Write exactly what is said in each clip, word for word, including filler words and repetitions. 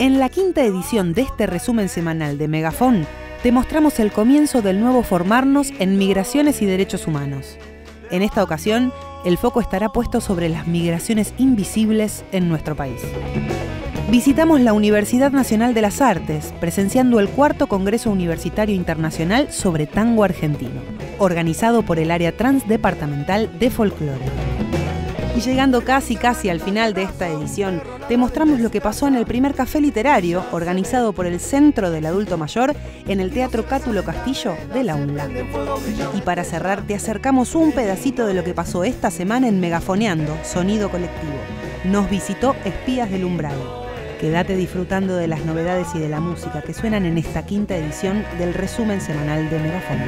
En la quinta edición de este resumen semanal de Megafón, te mostramos el comienzo del nuevo formarnos en migraciones y derechos humanos. En esta ocasión, el foco estará puesto sobre las migraciones invisibles en nuestro país. Visitamos la Universidad Nacional de las Artes, presenciando el cuarto Congreso Universitario Internacional sobre Tango Argentino, organizado por el área transdepartamental de folclore. Y llegando casi casi al final de esta edición, te mostramos lo que pasó en el primer café literario organizado por el Centro del Adulto Mayor en el Teatro Cátulo Castillo de la UNLA. Y para cerrar, te acercamos un pedacito de lo que pasó esta semana en Megafoneando, Sonido Colectivo. Nos visitó Espías del Umbral. Quédate disfrutando de las novedades y de la música que suenan en esta quinta edición del resumen semanal de Megafón.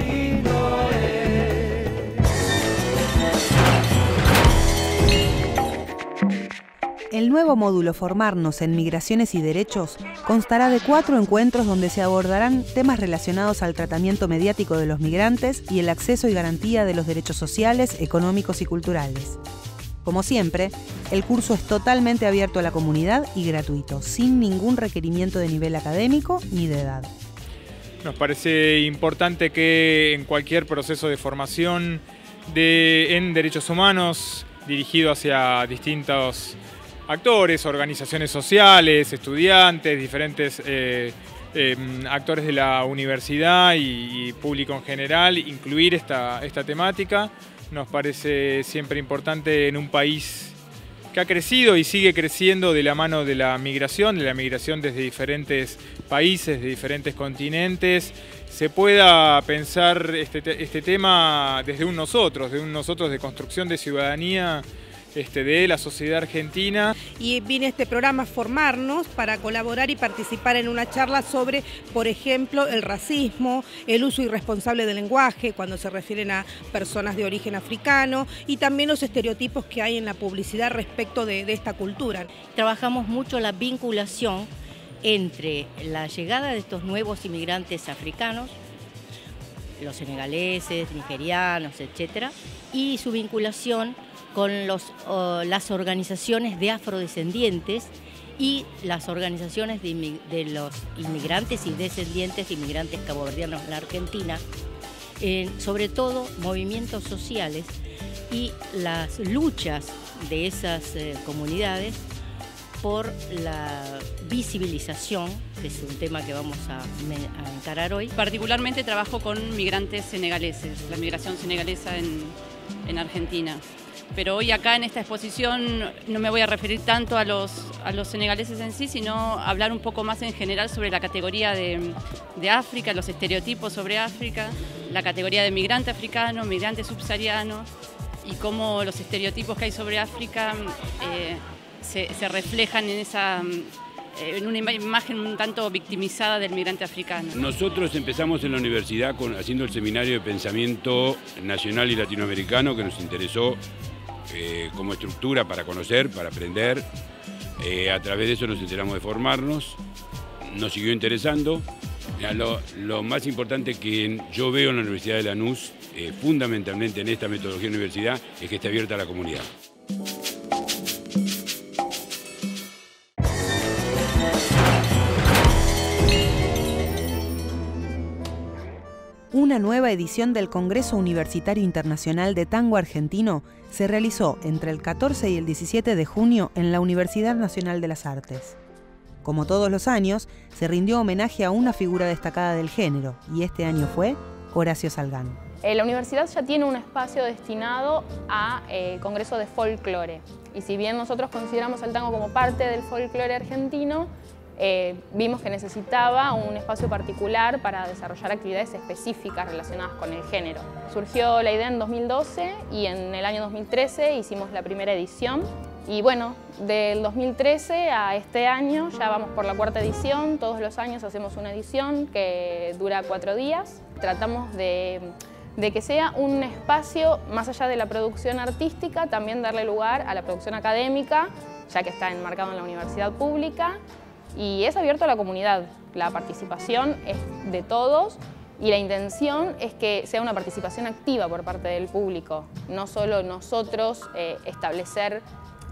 El nuevo módulo Formarnos en Migraciones y Derechos constará de cuatro encuentros donde se abordarán temas relacionados al tratamiento mediático de los migrantes y el acceso y garantía de los derechos sociales, económicos y culturales. Como siempre, el curso es totalmente abierto a la comunidad y gratuito, sin ningún requerimiento de nivel académico ni de edad. Nos parece importante que en cualquier proceso de formación de, en derechos humanos dirigido hacia distintos actores, organizaciones sociales, estudiantes, diferentes eh, eh, actores de la universidad y, y público en general, incluir esta, esta temática. Nos parece siempre importante en un país que ha crecido y sigue creciendo de la mano de la migración, de la migración desde diferentes países, de diferentes continentes, se pueda pensar este, este tema desde un nosotros, de un nosotros de construcción de ciudadanía Este, de la sociedad argentina. Y viene este programa a formarnos para colaborar y participar en una charla sobre, por ejemplo, el racismo, el uso irresponsable del lenguaje cuando se refieren a personas de origen africano y también los estereotipos que hay en la publicidad respecto de, de esta cultura. Trabajamos mucho la vinculación entre la llegada de estos nuevos inmigrantes africanos, los senegaleses, nigerianos, etcétera, y su vinculación con los, uh, las organizaciones de afrodescendientes y las organizaciones de, de los inmigrantes y descendientes de inmigrantes caboverdianos en la Argentina, eh, sobre todo movimientos sociales y las luchas de esas eh, comunidades por la visibilización, que es un tema que vamos a, a encarar hoy. Particularmente trabajo con migrantes senegaleses, la migración senegalesa en, en Argentina. Pero hoy acá en esta exposición no me voy a referir tanto a los, a los senegaleses en sí, sino hablar un poco más en general sobre la categoría de, de África, los estereotipos sobre África, la categoría de migrante africano, migrante subsahariano y cómo los estereotipos que hay sobre África eh, se, se reflejan en, esa, en una imagen un tanto victimizada del migrante africano. Nosotros empezamos en la universidad con, haciendo el seminario de pensamiento nacional y latinoamericano que nos interesó Eh, como estructura para conocer, para aprender. Eh, a través de eso nos enteramos de formarnos, nos siguió interesando. Lo, lo más importante que yo veo en la Universidad de Lanús, eh, fundamentalmente en esta metodología de universidad, es que esté abierta a la comunidad. Una nueva edición del Congreso Universitario Internacional de Tango Argentino se realizó entre el catorce y el diecisiete de junio en la Universidad Nacional de las Artes. Como todos los años, se rindió homenaje a una figura destacada del género, y este año fue Horacio Salgán. La universidad ya tiene un espacio destinado a eh, Congreso de Folclore, y si bien nosotros consideramos el tango como parte del folclore argentino, Eh, vimos que necesitaba un espacio particular para desarrollar actividades específicas relacionadas con el género. Surgió la idea en dos mil doce y en el año dos mil trece hicimos la primera edición. Y bueno, del dos mil trece a este año ya vamos por la cuarta edición. Todos los años hacemos una edición que dura cuatro días. Tratamos de, de que sea un espacio, más allá de la producción artística, también darle lugar a la producción académica, ya que está enmarcado en la universidad pública. Y es abierto a la comunidad, la participación es de todos y la intención es que sea una participación activa por parte del público, no solo nosotros eh, establecer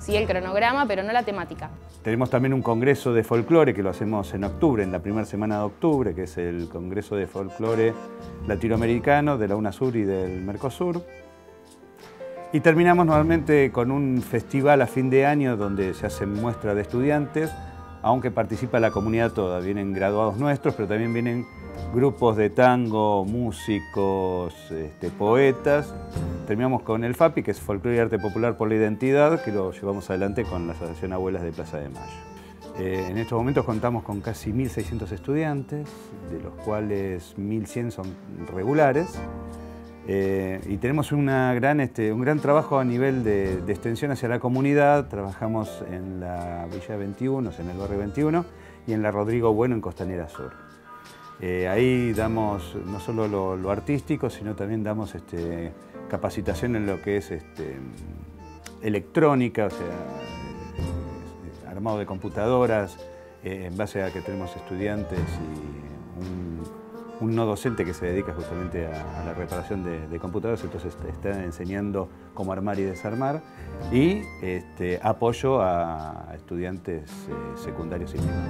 sí el cronograma, pero no la temática. Tenemos también un congreso de folclore que lo hacemos en octubre, en la primera semana de octubre, que es el Congreso de Folclore Latinoamericano de la UNASUR y del Mercosur. Y terminamos normalmente con un festival a fin de año donde se hacen muestras de estudiantes, aunque participa la comunidad toda. Vienen graduados nuestros, pero también vienen grupos de tango, músicos, este, poetas. Terminamos con el FAPI, que es Folclore y Arte Popular por la Identidad, que lo llevamos adelante con la Asociación Abuelas de Plaza de Mayo. Eh, en estos momentos contamos con casi mil seiscientos estudiantes, de los cuales mil cien son regulares. Eh, y tenemos una gran, este, un gran trabajo a nivel de, de extensión hacia la comunidad. Trabajamos en la Villa veintiuno, en el barrio veintiuno, y en la Rodrigo Bueno, en Costanera Sur. Eh, ahí damos no solo lo, lo artístico, sino también damos este, capacitación en lo que es este, electrónica, o sea, eh, armado de computadoras, eh, en base a que tenemos estudiantes y un, un no docente que se dedica justamente a, a la reparación de, de computadoras, entonces está enseñando cómo armar y desarmar, y este, apoyo a estudiantes eh, secundarios y primarios.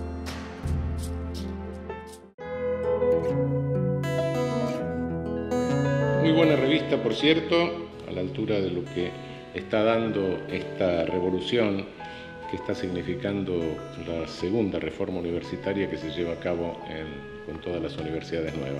Muy buena revista, por cierto, a la altura de lo que está dando esta revolución que está significando la segunda reforma universitaria que se lleva a cabo en, con todas las universidades nuevas.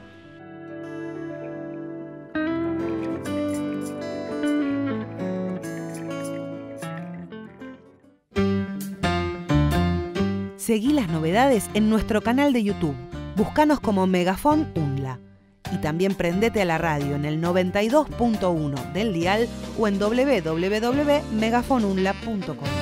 Seguí las novedades en nuestro canal de YouTube. Búscanos como Megafon UNLA. Y también prendete a la radio en el noventa y dos punto uno del dial o en doble u doble u doble u punto megafon unla punto com.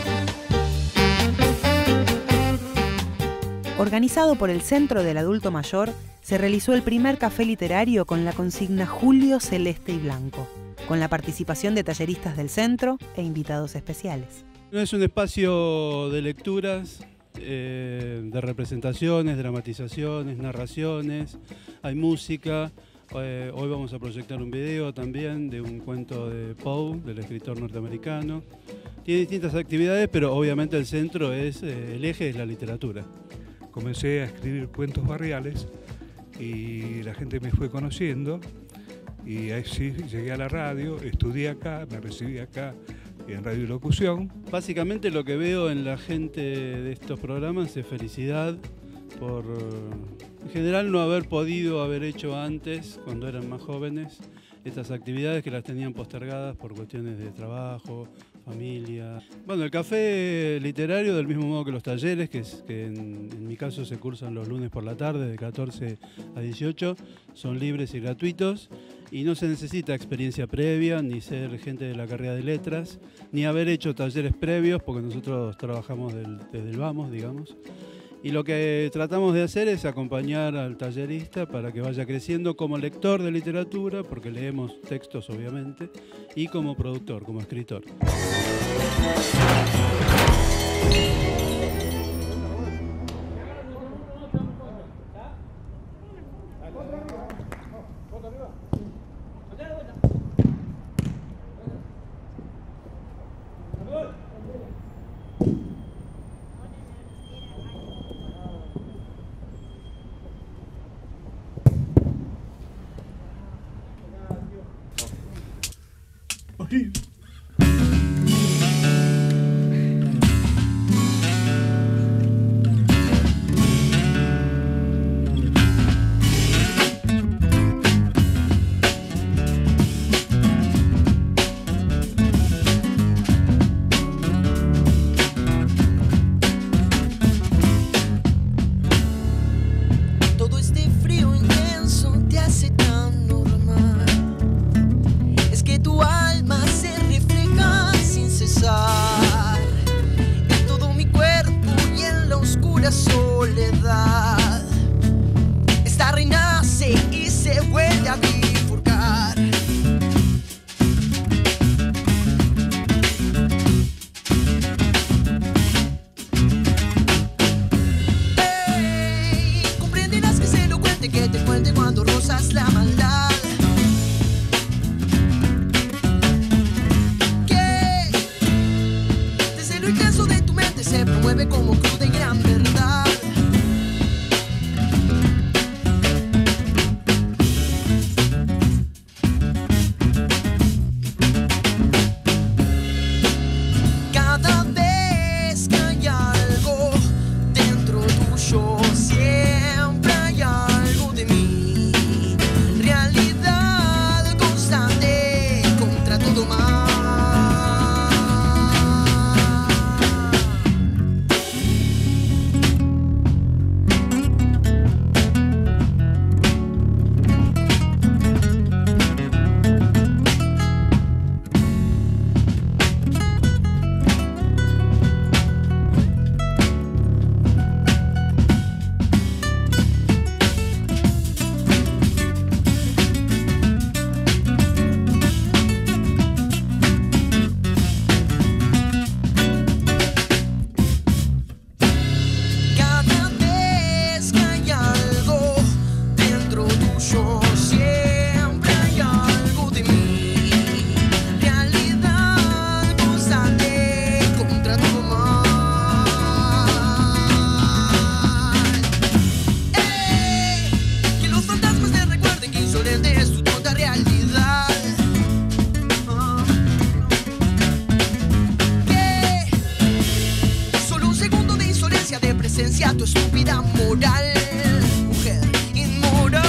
Organizado por el Centro del Adulto Mayor, se realizó el primer café literario con la consigna Julio Celeste y Blanco, con la participación de talleristas del centro e invitados especiales. Es un espacio de lecturas, eh, de representaciones, dramatizaciones, narraciones, hay música. Eh, hoy vamos a proyectar un video también de un cuento de Poe, del escritor norteamericano. Tiene distintas actividades, pero obviamente el centro es, eh, el eje es la literatura. Comencé a escribir cuentos barriales y la gente me fue conociendo y ahí sí llegué a la radio, estudié acá, me recibí acá en radiolocución. Básicamente lo que veo en la gente de estos programas es felicidad por, en general, no haber podido haber hecho antes, cuando eran más jóvenes, estas actividades que las tenían postergadas por cuestiones de trabajo, familia. Bueno, el café literario, del mismo modo que los talleres, que, es, que en, en mi caso se cursan los lunes por la tarde de catorce a dieciocho, son libres y gratuitos y no se necesita experiencia previa, ni ser gente de la carrera de letras, ni haber hecho talleres previos, porque nosotros trabajamos del, desde el vamos, digamos. Y lo que tratamos de hacer es acompañar al tallerista para que vaya creciendo como lector de literatura, porque leemos textos obviamente, y como productor, como escritor. mueve como cruda y gran verdad. Cada vez que hay algo dentro tuyo, siempre hay algo de mí. Realidad constante contra todo mal. Cada vez que hay algo dentro tuyo, siempre hay algo de mí. Realidad constante contra todo mal. ¡Ey! Que los fantasmas te recuerden que insolente es tu tonta realidad. Ah. Que solo un segundo de insolencia, de presencia, tu estúpida moral, mujer inmoral.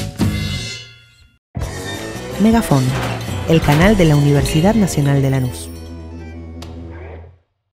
Megafón, el canal de la Universidad Nacional de Lanús.